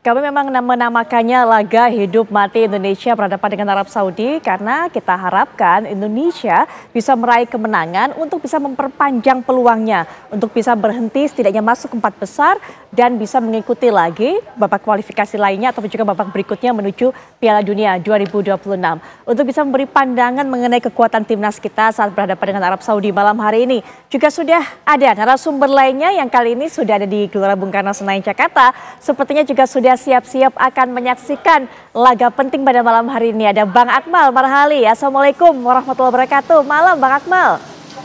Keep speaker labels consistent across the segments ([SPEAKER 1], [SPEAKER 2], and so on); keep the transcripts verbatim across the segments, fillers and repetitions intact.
[SPEAKER 1] Kami memang menamakannya laga hidup mati Indonesia berhadapan dengan Arab Saudi karena kita harapkan Indonesia bisa meraih kemenangan untuk bisa memperpanjang peluangnya, untuk bisa berhenti setidaknya masuk ke empat besar dan bisa mengikuti lagi babak kualifikasi lainnya atau juga babak berikutnya menuju Piala Dunia dua ribu dua puluh enam. Untuk bisa memberi pandangan mengenai kekuatan timnas kita saat berhadapan dengan Arab Saudi malam hari ini. Juga sudah ada narasumber lainnya yang kali ini sudah ada di Gelora Bung Karno Senayan Jakarta. Sepertinya juga sudah siap-siap akan menyaksikan laga penting pada malam hari ini. Ada Bang Akmal Marhali. Assalamualaikum warahmatullahi wabarakatuh. Malam Bang Akmal.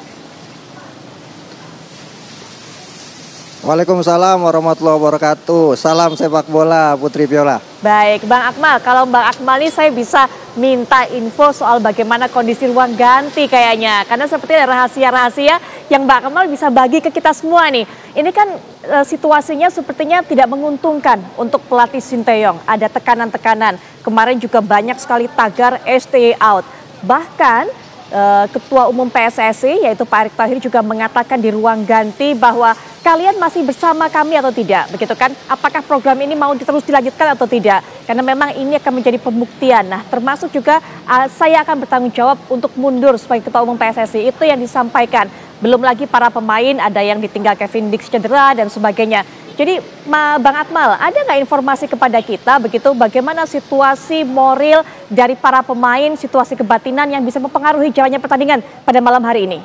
[SPEAKER 2] Waalaikumsalam warahmatullahi wabarakatuh. Salam sepak bola Putri Viola.
[SPEAKER 1] Baik Bang Akmal, kalau Bang Akmal ini saya bisa minta info soal bagaimana kondisi ruang ganti kayaknya. Karena seperti ada rahasia-rahasia yang Bang Akmal bisa bagi ke kita semua nih. Ini kan e, situasinya sepertinya tidak menguntungkan untuk pelatih Sinteyong. Ada tekanan-tekanan. Kemarin juga banyak sekali tagar stay out. Bahkan Ketua Umum P S S I yaitu Pak Erick Thohir juga mengatakan di ruang ganti bahwa kalian masih bersama kami atau tidak, begitu kan? Apakah program ini mau terus dilanjutkan atau tidak? Karena memang ini akan menjadi pembuktian. Nah, termasuk juga uh, saya akan bertanggung jawab untuk mundur sebagai Ketua Umum P S S I. Itu yang disampaikan. Belum lagi para pemain, ada yang ditinggal Kevin Dix cedera dan sebagainya. Jadi Bang Akmal, ada nggak informasi kepada kita begitu bagaimana situasi moral dari para pemain, situasi kebatinan yang bisa mempengaruhi jalannya pertandingan pada malam hari ini?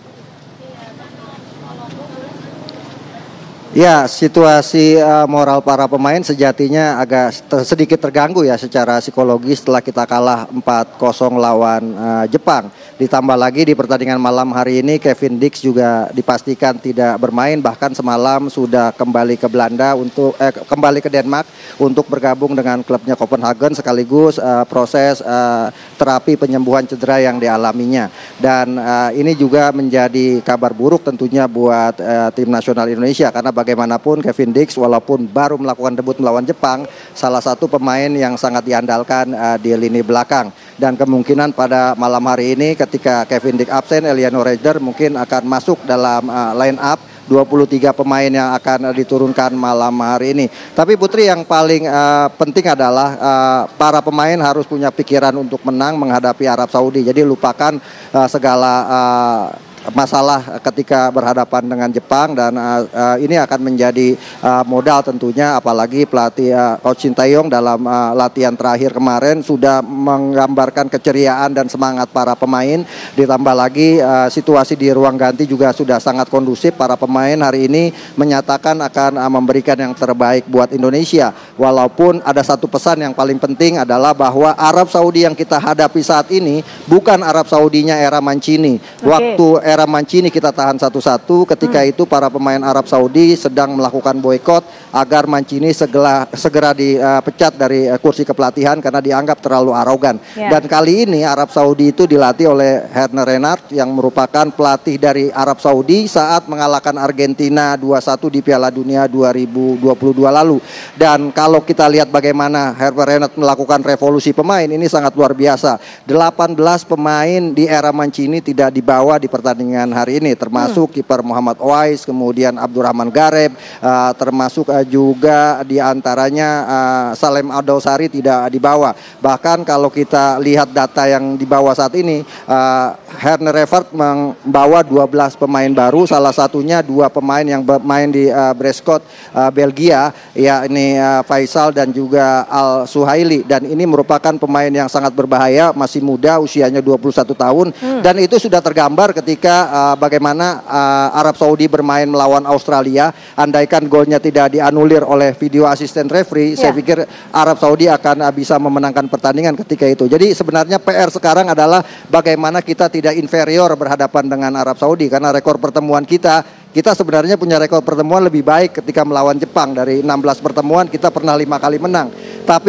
[SPEAKER 2] Ya, situasi uh, moral para pemain sejatinya agak ter sedikit terganggu ya secara psikologis setelah kita kalah empat kosong lawan uh, Jepang. Ditambah lagi di pertandingan malam hari ini Kevin Dix juga dipastikan tidak bermain, bahkan semalam sudah kembali ke Belanda untuk eh, kembali ke Denmark untuk bergabung dengan klubnya Copenhagen sekaligus uh, proses uh, terapi penyembuhan cedera yang dialaminya. Dan uh, ini juga menjadi kabar buruk tentunya buat uh, tim nasional Indonesia karena bagaimanapun Kevin Dix walaupun baru melakukan debut melawan Jepang, salah satu pemain yang sangat diandalkan uh, di lini belakang. Dan kemungkinan pada malam hari ini ketika Kevin Dix absen, Eliano Reider mungkin akan masuk dalam uh, line up dua puluh tiga pemain yang akan uh, diturunkan malam hari ini. Tapi Putri, yang paling uh, penting adalah uh, para pemain harus punya pikiran untuk menang menghadapi Arab Saudi. Jadi lupakan uh, segala uh, masalah ketika berhadapan dengan Jepang dan uh, uh, ini akan menjadi uh, modal tentunya, apalagi pelatih uh, Coach Sinteyong dalam uh, latihan terakhir kemarin sudah menggambarkan keceriaan dan semangat para pemain. Ditambah lagi uh, situasi di ruang ganti juga sudah sangat kondusif. Para pemain hari ini menyatakan akan uh, memberikan yang terbaik buat Indonesia. Walaupun ada satu pesan yang paling penting adalah bahwa Arab Saudi yang kita hadapi saat ini bukan Arab Saudinya era Mancini. Okay. Waktu era Mancini kita tahan satu-satu, ketika hmm. itu para pemain Arab Saudi sedang melakukan boykot agar Mancini segera segera dipecat dari kursi kepelatihan karena dianggap terlalu arogan. Yeah. Dan kali ini Arab Saudi itu dilatih oleh Herner Renard yang merupakan pelatih dari Arab Saudi saat mengalahkan Argentina dua satu di Piala Dunia dua ribu dua puluh dua lalu. Dan kalau kita lihat bagaimana Herner Renard melakukan revolusi pemain, ini sangat luar biasa. delapan belas pemain di era Mancini tidak dibawa di pertandingan dengan hari ini, termasuk hmm. kiper Muhammad Owais, kemudian Abdurrahman Gareb, uh, termasuk uh, juga diantaranya uh, Salem Adosari tidak dibawa. Bahkan kalau kita lihat data yang dibawa saat ini, uh, Herner Renard membawa dua belas pemain baru, salah satunya dua pemain yang bermain di uh, Breskot, uh, Belgia, yakni uh, Faisal dan juga Al Suhaili. Dan ini merupakan pemain yang sangat berbahaya, masih muda, usianya dua puluh satu tahun, hmm. dan itu sudah tergambar ketika Uh, bagaimana uh, Arab Saudi bermain melawan Australia. Andaikan golnya tidak dianulir oleh video asisten referee, yeah. saya pikir Arab Saudi akan uh, bisa memenangkan pertandingan ketika itu. Jadi sebenarnya P R sekarang adalah bagaimana kita tidak inferior berhadapan dengan Arab Saudi, karena rekor pertemuan kita Kita sebenarnya punya rekor pertemuan lebih baik ketika melawan Jepang. Dari enam belas pertemuan kita pernah lima kali menang. Tapi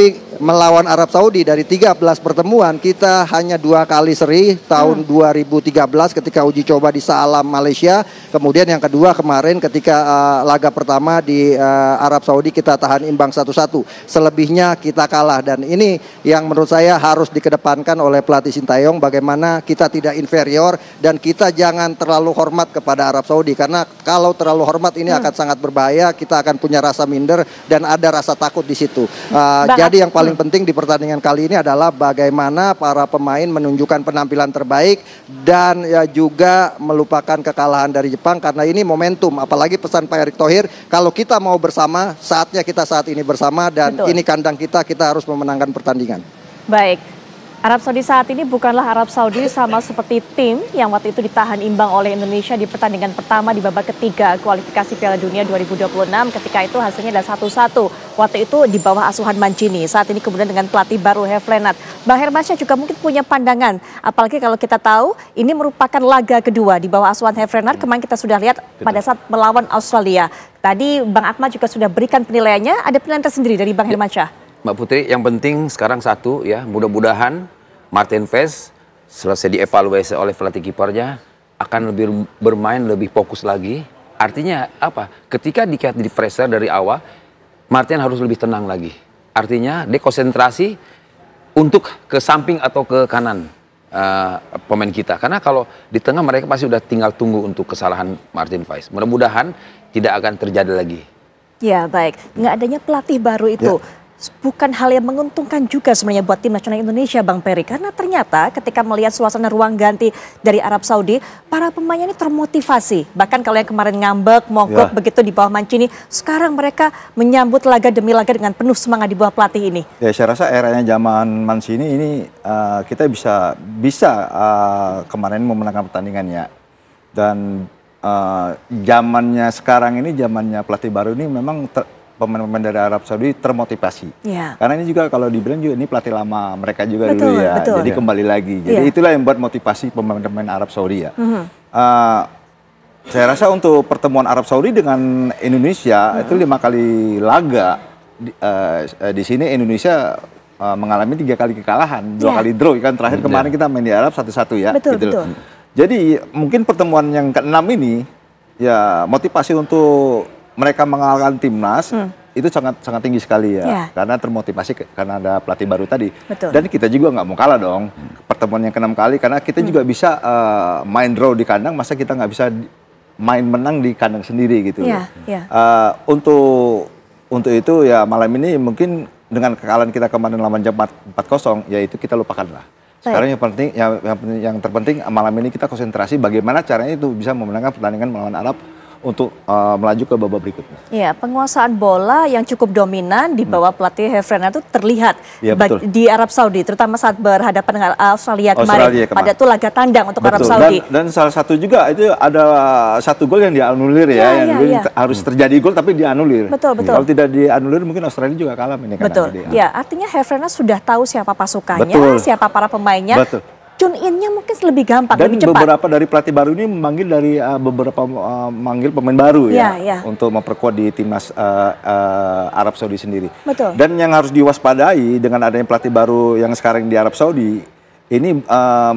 [SPEAKER 2] melawan Arab Saudi dari tiga belas pertemuan kita hanya dua kali seri tahun hmm. dua ribu tiga belas ketika uji coba di Shah Alam Malaysia, kemudian yang kedua kemarin ketika uh, laga pertama di uh, Arab Saudi kita tahan imbang satu satu. Selebihnya kita kalah, dan ini yang menurut saya harus dikedepankan oleh pelatih Sintayong, bagaimana kita tidak inferior dan kita jangan terlalu hormat kepada Arab Saudi, karena kalau terlalu hormat ini hmm. akan sangat berbahaya, kita akan punya rasa minder dan ada rasa takut di situ. Uh, jadi yang paling hmm. penting di pertandingan kali ini adalah bagaimana para pemain menunjukkan penampilan terbaik dan ya juga melupakan kekalahan dari Jepang, karena ini momentum. Apalagi pesan Pak Erick Thohir, kalau kita mau bersama, saatnya kita saat ini bersama, dan Betul. ini kandang kita, kita harus memenangkan pertandingan.
[SPEAKER 1] Baik. Arab Saudi saat ini bukanlah Arab Saudi sama seperti tim yang waktu itu ditahan imbang oleh Indonesia di pertandingan pertama di babak ketiga kualifikasi Piala Dunia dua ribu dua puluh enam. Ketika itu hasilnya adalah satu satu. Waktu itu di bawah asuhan Mancini. Saat ini kemudian dengan pelatih baru Hefrenat. Bang Hermansyah juga mungkin punya pandangan. Apalagi kalau kita tahu ini merupakan laga kedua di bawah asuhan Hefrenat. Kemarin kita sudah lihat pada saat melawan Australia. Tadi Bang Akmal juga sudah berikan penilaiannya. Ada penilaian tersendiri dari Bang Hermansyah.
[SPEAKER 3] Mbak Putri, yang penting sekarang satu ya, mudah-mudahan Martin Paes selesai dievaluasi oleh pelatih kipernya akan lebih bermain lebih fokus lagi. Artinya apa? Ketika dikait di pressure dari awal, Martin harus lebih tenang lagi. Artinya dia konsentrasi untuk ke samping atau ke kanan uh, pemain kita. Karena kalau di tengah mereka pasti udah tinggal tunggu untuk kesalahan Martin Paes. Mudah-mudahan tidak akan terjadi lagi.
[SPEAKER 1] Ya baik, nggak adanya pelatih baru itu. Ya. Bukan hal yang menguntungkan juga sebenarnya buat tim nasional Indonesia, Bang Peri. Karena ternyata ketika melihat suasana ruang ganti dari Arab Saudi, para pemainnya ini termotivasi. Bahkan kalau yang kemarin ngambek, mogok ya. begitu di bawah Mancini, sekarang mereka menyambut laga demi laga dengan penuh semangat di bawah pelatih ini.
[SPEAKER 4] Ya, saya rasa eranya zaman Mancini ini uh, kita bisa bisa uh, kemarin memenangkan pertandingannya. Dan uh, zamannya sekarang ini, zamannya pelatih baru ini memang ter pemain-pemain dari Arab Saudi termotivasi. Ya. Karena ini juga kalau dibilang juga ini pelatih lama mereka juga betul, dulu ya. Betul. Jadi ya. kembali lagi. Jadi ya. itulah yang buat motivasi pemain-pemain Arab Saudi ya. Mm-hmm. uh, saya rasa untuk pertemuan Arab Saudi dengan Indonesia mm-hmm. itu lima kali laga. Di, uh, di sini Indonesia uh, mengalami tiga kali kekalahan, dua ya. kali draw. Kan terakhir ya. kemarin kita main di Arab satu-satu ya.
[SPEAKER 1] Betul,
[SPEAKER 4] gitu.
[SPEAKER 1] betul.
[SPEAKER 4] Jadi mungkin pertemuan yang keenam ini ya motivasi untuk mereka mengalahkan timnas hmm. itu sangat sangat tinggi sekali ya, ya. Karena termotivasi ke, karena ada pelatih baru tadi. Betul. Dan kita juga nggak mau kalah dong pertemuan yang keenam kali, karena kita hmm. juga bisa uh, main draw di kandang, masa kita nggak bisa main menang di kandang sendiri gitu. Ya, ya. Uh, untuk untuk itu ya malam ini mungkin dengan kekalahan kita kemarin lawan Jepang empat kosong, ya itu kita lupakan lah. Sekarang yang penting, yang, yang, yang terpenting malam ini kita konsentrasi bagaimana caranya itu bisa memenangkan pertandingan melawan Arab untuk uh, melaju ke babak berikutnya.
[SPEAKER 1] Ya, penguasaan bola yang cukup dominan di bawah pelatih Hefrenat itu terlihat ya, di Arab Saudi, terutama saat berhadapan dengan Australia kemarin. Australia kemarin. Pada itu laga tandang untuk betul. Arab Saudi.
[SPEAKER 4] Dan, dan salah satu juga itu ada satu gol yang dianulir ya, ya yang ya, ya. harus terjadi gol tapi dianulir.
[SPEAKER 1] Betul, betul.
[SPEAKER 4] Kalau tidak dianulir mungkin Australia juga kalah ini.
[SPEAKER 1] Betul. Ya, artinya Hefrenat sudah tahu siapa pasukannya, betul. siapa para pemainnya. Betul. Tune in-nya mungkin lebih gampang,
[SPEAKER 4] dan
[SPEAKER 1] lebih cepat. Dan
[SPEAKER 4] beberapa dari pelatih baru ini memanggil dari uh, beberapa uh, manggil pemain baru ya, ya, ya untuk memperkuat di timnas uh, uh, Arab Saudi sendiri. Betul. Dan yang harus diwaspadai dengan adanya pelatih baru yang sekarang di Arab Saudi ini, um,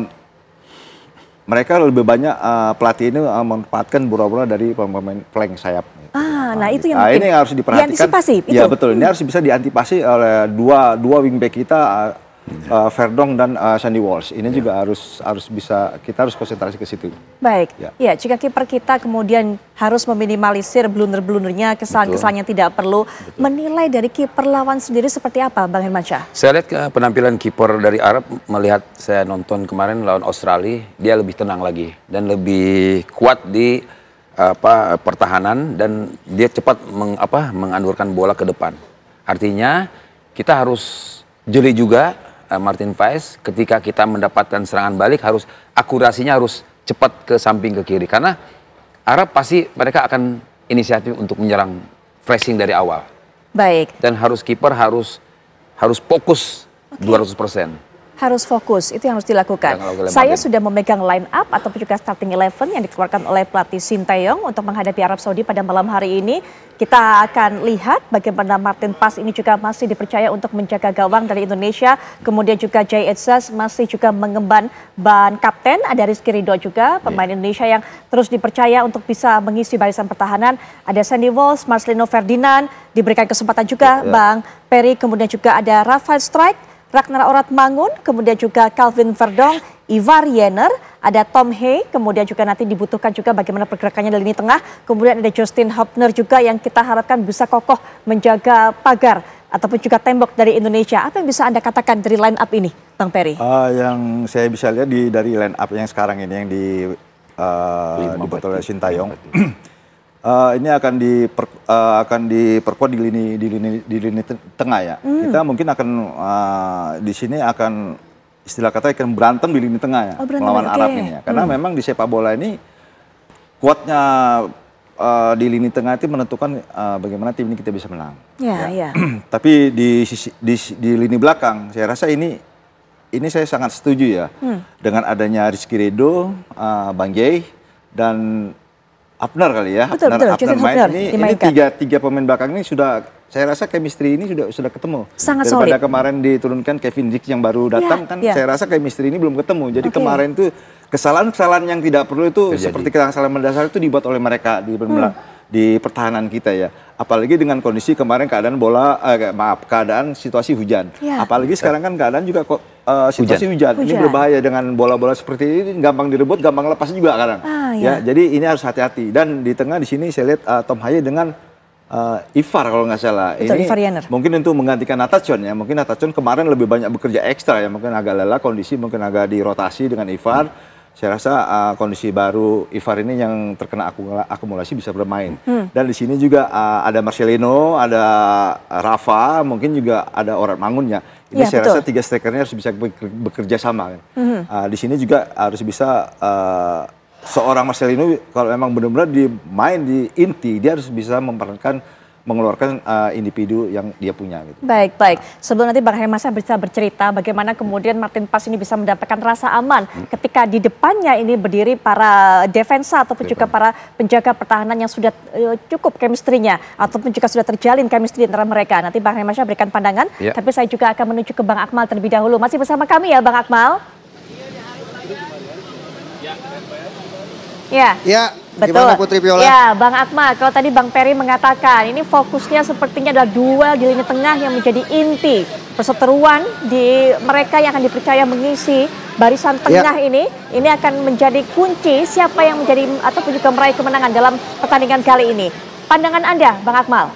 [SPEAKER 4] mereka lebih banyak uh, pelatih ini uh, memanfaatkan bola-bola dari pemain flank sayap.
[SPEAKER 1] Ah, nah itu yang
[SPEAKER 4] nah, ini yang harus diperhatikan.
[SPEAKER 1] Diantisipasi.
[SPEAKER 4] Ya betul, ini hmm. harus bisa diantisipasi oleh dua dua wingback kita. Uh, Uh, Verdong dan uh, Sandy Walsh ini ya. juga harus harus bisa, kita harus konsentrasi ke situ.
[SPEAKER 1] Baik, ya, ya jika kiper kita kemudian harus meminimalisir blunder-blundernya, kesalahan-kesalahan yang tidak perlu. Betul. Menilai dari kiper lawan sendiri seperti apa, Bang Hermansyah?
[SPEAKER 3] Saya lihat ke penampilan kiper dari Arab, melihat saya nonton kemarin lawan Australia, dia lebih tenang lagi dan lebih kuat di apa pertahanan, dan dia cepat meng, apa, mengandurkan bola ke depan. Artinya kita harus jeli juga. Martin Paes ketika kita mendapatkan serangan balik harus akurasinya harus cepat ke samping ke kiri, karena Arab pasti mereka akan inisiatif untuk menyerang pressing dari awal.
[SPEAKER 1] Baik.
[SPEAKER 3] Dan harus kiper harus harus fokus okay. dua ratus persen.
[SPEAKER 1] Harus fokus, itu yang harus dilakukan. Saya sudah memegang line up ataupun juga starting eleven yang dikeluarkan oleh pelatih Sintayong untuk menghadapi Arab Saudi pada malam hari ini. Kita akan lihat bagaimana Martin Paes ini juga masih dipercaya untuk menjaga gawang dari Indonesia. Kemudian juga Jay Etzes masih juga mengemban ban kapten. Ada Rizky Ridho juga, pemain Indonesia yang terus dipercaya untuk bisa mengisi barisan pertahanan. Ada Sandy Walsh, Marcelino Ferdinand, diberikan kesempatan juga ya, ya. Bang Peri. Kemudian juga ada Rafael Strijk, Ragnar Oratmangun, kemudian juga Calvin Verdong, Ivar Jenner, ada Tom Hay, kemudian juga nanti dibutuhkan juga bagaimana pergerakannya di lini tengah. Kemudian ada Justin Hopner juga yang kita harapkan bisa kokoh menjaga pagar ataupun juga tembok dari Indonesia. Apa yang bisa Anda katakan dari line up ini, Bang Peri?
[SPEAKER 4] Uh, yang saya bisa lihat di dari line up yang sekarang ini yang di uh, dibuat oleh Sintayong. Uh, ini akan diper, uh, akan diperkuat di lini di lini di lini tengah ya. Hmm. Kita mungkin akan uh, di sini akan istilah kata akan berantem di lini tengah ya, oh, melawan okay. Arab ini ya. Karena hmm. memang di sepak bola ini kuatnya uh, di lini tengah itu menentukan uh, bagaimana tim ini kita bisa menang.
[SPEAKER 1] Ya, ya.
[SPEAKER 4] ya. Tapi di sisi di, di lini belakang saya rasa ini ini saya sangat setuju ya hmm. dengan adanya Rizky Ridho, uh, Bang Jay dan Hopner kali ya,
[SPEAKER 1] betul,
[SPEAKER 4] Hopner,
[SPEAKER 1] betul,
[SPEAKER 4] Hopner main
[SPEAKER 1] Hopner
[SPEAKER 4] ini, ini tiga, tiga pemain belakang ini sudah, saya rasa chemistry ini sudah sudah ketemu.
[SPEAKER 1] Sangat
[SPEAKER 4] Daripada
[SPEAKER 1] solid.
[SPEAKER 4] kemarin diturunkan Kevin Dix yang baru datang ya, kan, ya. Saya rasa chemistry ini belum ketemu. Jadi okay. kemarin itu kesalahan-kesalahan yang tidak perlu itu terjadi. Seperti kesalahan mendasar itu dibuat oleh mereka di hmm. di pertahanan kita ya. Apalagi dengan kondisi kemarin keadaan bola, eh, maaf keadaan situasi hujan. Ya. Apalagi sekarang kan keadaan juga kok uh, situasi hujan. hujan. Ini berbahaya dengan bola-bola seperti ini, gampang direbut, gampang lepas juga kadang. Ah, ya. ya. Jadi ini harus hati-hati. Dan di tengah di sini saya lihat uh, Tom Haye dengan uh, Ivar kalau nggak salah.
[SPEAKER 1] Betul,
[SPEAKER 4] ini
[SPEAKER 1] Ivar Jenner.
[SPEAKER 4] Mungkin untuk menggantikan Natachon ya. Mungkin Natachon kemarin lebih banyak bekerja ekstra ya. Mungkin agak lelah kondisi, mungkin agak dirotasi dengan Ivar. Hmm. Saya rasa uh, kondisi baru Ivar ini yang terkena akumulasi bisa bermain. Hmm. Dan di sini juga uh, ada Marcelino, ada Rafa, mungkin juga ada Oratmangun ya. Ini ya, saya betul. rasa tiga strikernya harus bisa bekerja sama. Kan. Hmm. Uh, di sini juga harus bisa uh, seorang Marcelino kalau memang benar-benar dimain di inti, dia harus bisa memerankan mengeluarkan uh, individu yang dia punya. Gitu.
[SPEAKER 1] Baik, baik. Sebelum nanti Bang Hermansyah bisa bercerita bagaimana kemudian Martin Paes ini bisa mendapatkan rasa aman hmm. ketika di depannya ini berdiri para defensa ataupun juga para penjaga pertahanan yang sudah uh, cukup chemistry-nya ataupun juga sudah terjalin chemistry antara mereka. Nanti Bang Hermansyah berikan pandangan, ya. Tapi saya juga akan menuju ke Bang Akmal terlebih dahulu. Masih bersama kami ya Bang Akmal? Ya.
[SPEAKER 2] Ya.
[SPEAKER 1] Betul.
[SPEAKER 2] Gimana Putri Viola?
[SPEAKER 1] Ya, Bang Akmal, kalau tadi Bang Peri mengatakan ini fokusnya sepertinya adalah duel di lini tengah yang menjadi inti perseteruan di mereka yang akan dipercaya mengisi barisan tengah ya. ini. Ini akan menjadi kunci siapa yang menjadi ataupun juga meraih kemenangan dalam pertandingan kali ini. Pandangan Anda, Bang Akmal?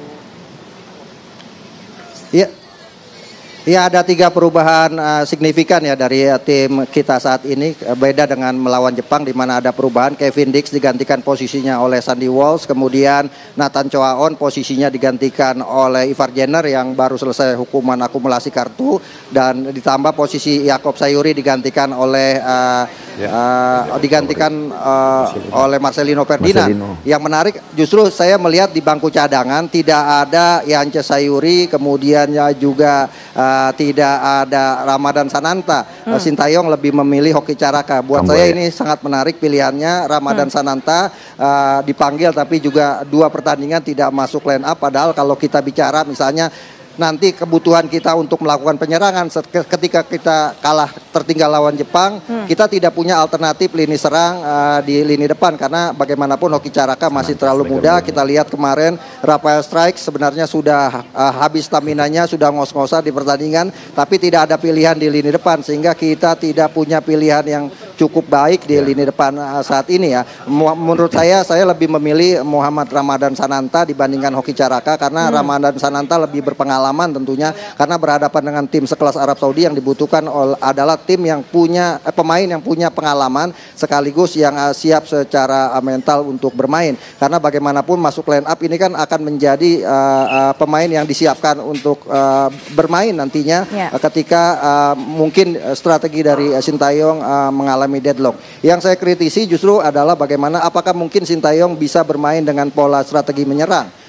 [SPEAKER 2] Iya. Ya, ada tiga perubahan uh, signifikan ya dari uh, tim kita saat ini. Uh, beda dengan melawan Jepang di mana ada perubahan. Kevin Dix digantikan posisinya oleh Sandy Walsh. Kemudian Nathan Choaon posisinya digantikan oleh Ivar Jenner yang baru selesai hukuman akumulasi kartu. Dan ditambah posisi Yakob Sayuri digantikan oleh uh, ya, uh, ya, digantikan uh, oleh Marcelino Ferdinand. Marcelino. Yang menarik justru saya melihat di bangku cadangan tidak ada Yance Sayuri, kemudian juga uh, Uh, tidak ada Ramadan Sananta. hmm. uh, Sintayong lebih memilih Hoki Caraka. Buat Kamboya. Saya ini sangat menarik pilihannya. Ramadan hmm. Sananta uh, dipanggil tapi juga dua pertandingan tidak masuk line up. Padahal kalau kita bicara misalnya nanti kebutuhan kita untuk melakukan penyerangan ketika kita kalah tertinggal lawan Jepang, hmm. kita tidak punya alternatif lini serang uh, di lini depan karena bagaimanapun Hoki Caraka masih terlalu muda. Kita lihat kemarin Rafael Strijk sebenarnya sudah uh, habis staminanya, sudah ngos-ngosan di pertandingan, tapi tidak ada pilihan di lini depan sehingga kita tidak punya pilihan yang cukup baik di lini depan uh, saat ini ya. Menurut saya, saya lebih memilih Muhammad Ramadan Sananta dibandingkan Hoki Caraka karena hmm. Ramadan Sananta lebih berpengalaman tentunya karena berhadapan dengan tim sekelas Arab Saudi yang dibutuhkan adalah tim yang punya eh, pemain yang punya pengalaman sekaligus yang uh, siap secara uh, mental untuk bermain karena bagaimanapun masuk line up ini kan akan menjadi uh, uh, pemain yang disiapkan untuk uh, bermain nantinya yeah. uh, ketika uh, mungkin uh, strategi dari uh, Sintayong uh, mengalami deadlock. Yang saya kritisi justru adalah bagaimana apakah mungkin Sintayong bisa bermain dengan pola strategi menyerang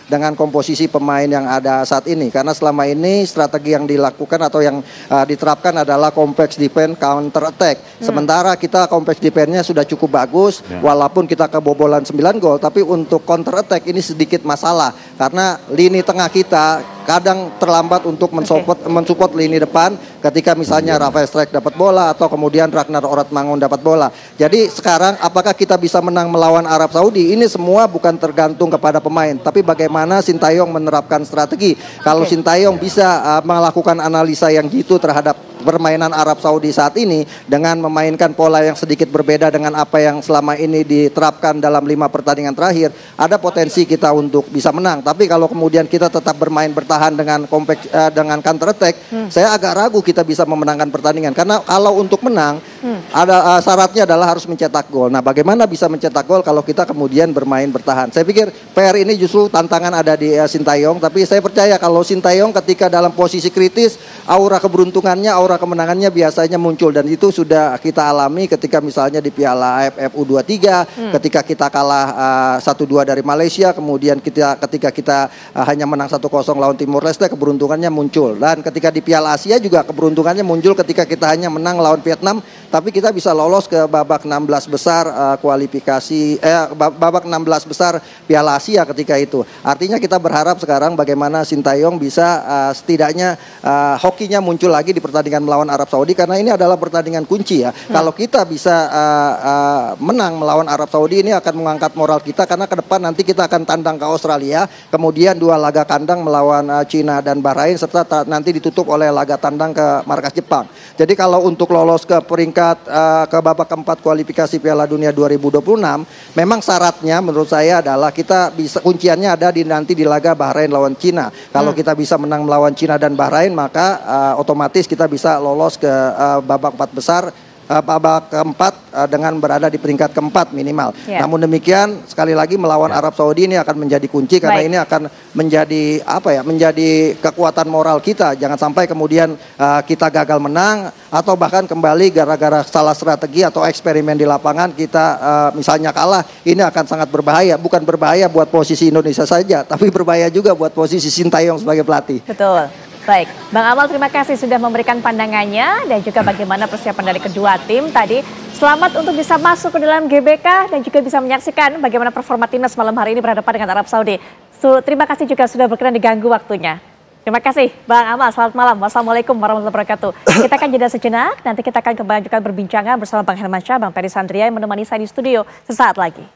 [SPEAKER 2] dengan komposisi pemain yang ada saat ini. Karena selama ini strategi yang dilakukan atau yang uh, diterapkan adalah kompleks defense counter attack. Hmm. Sementara kita kompleks defense-nya sudah cukup bagus, ya. Walaupun kita kebobolan sembilan gol, tapi untuk counter attack ini sedikit masalah. Karena lini tengah kita kadang terlambat untuk mensupport, okay. mensupport lini depan ketika misalnya Rafael Strijk dapat bola atau kemudian Ragnar Oratmangun dapat bola. Jadi sekarang apakah kita bisa menang melawan Arab Saudi? Ini semua bukan tergantung kepada pemain, tapi bagaimana Sintayong menerapkan strategi. Kalau okay. Sintayong bisa uh, melakukan analisa yang gitu terhadap permainan Arab Saudi saat ini dengan memainkan pola yang sedikit berbeda dengan apa yang selama ini diterapkan dalam lima pertandingan terakhir, ada potensi kita untuk bisa menang. Tapi kalau kemudian kita tetap bermain bertahan dengan kompleks uh, dengan counter attack, hmm. saya agak ragu kita bisa memenangkan pertandingan. Karena kalau untuk menang, hmm. ada uh, syaratnya adalah harus mencetak gol. Nah, bagaimana bisa mencetak gol kalau kita kemudian bermain bertahan? Saya pikir P R ini justru tantangan ada di uh, Sintayong. Tapi saya percaya kalau Sintayong ketika dalam posisi kritis, aura keberuntungannya, aura kemenangannya biasanya muncul, dan itu sudah kita alami ketika misalnya di Piala A F F U dua puluh tiga, hmm. ketika kita kalah satu dua uh, dari Malaysia, kemudian kita ketika kita uh, hanya menang satu kosong lawan Timor Leste, keberuntungannya muncul. Dan ketika di Piala Asia juga keberuntungannya muncul ketika kita hanya menang lawan Vietnam, tapi kita bisa lolos ke babak enam belas besar uh, kualifikasi eh babak enam belas besar Piala Asia ketika itu. Artinya kita berharap sekarang bagaimana Sintayong bisa uh, setidaknya uh, hokinya muncul lagi di pertandingan melawan Arab Saudi, karena ini adalah pertandingan kunci ya. Hmm. Kalau kita bisa uh, uh, menang melawan Arab Saudi, ini akan mengangkat moral kita, karena ke depan nanti kita akan tandang ke Australia, kemudian dua laga kandang melawan uh, Cina dan Bahrain, serta nanti ditutup oleh laga tandang ke markas Jepang. Jadi kalau untuk lolos ke peringkat uh, ke babak keempat kualifikasi Piala Dunia dua ribu dua puluh enam, memang syaratnya menurut saya adalah kita bisa, kunciannya ada di nanti di laga Bahrain lawan Cina. Kalau hmm. kita bisa menang melawan Cina dan Bahrain, maka uh, otomatis kita bisa lolos ke uh, babak empat besar, uh, babak keempat uh, dengan berada di peringkat keempat minimal. Yeah. Namun demikian sekali lagi melawan yeah. Arab Saudi ini akan menjadi kunci, karena Baik. ini akan menjadi apa ya, menjadi kekuatan moral kita. Jangan sampai kemudian uh, kita gagal menang atau bahkan kembali gara-gara salah strategi atau eksperimen di lapangan kita uh, misalnya kalah. Ini akan sangat berbahaya. Bukan berbahaya buat posisi Indonesia saja, tapi berbahaya juga buat posisi Sintayong sebagai pelatih.
[SPEAKER 1] Betul. Baik, Bang Amal terima kasih sudah memberikan pandangannya dan juga bagaimana persiapan dari kedua tim tadi. Selamat untuk bisa masuk ke dalam G B K dan juga bisa menyaksikan bagaimana performa timnas malam hari ini berhadapan dengan Arab Saudi. So, terima kasih juga sudah berkenan diganggu waktunya. Terima kasih Bang Amal, selamat malam. Wassalamualaikum warahmatullahi wabarakatuh. Kita akan jeda sejenak, nanti kita akan kembali berbincangan bersama Bang Hermansyah, Bang Peri Sandria yang menemani saya di studio sesaat lagi.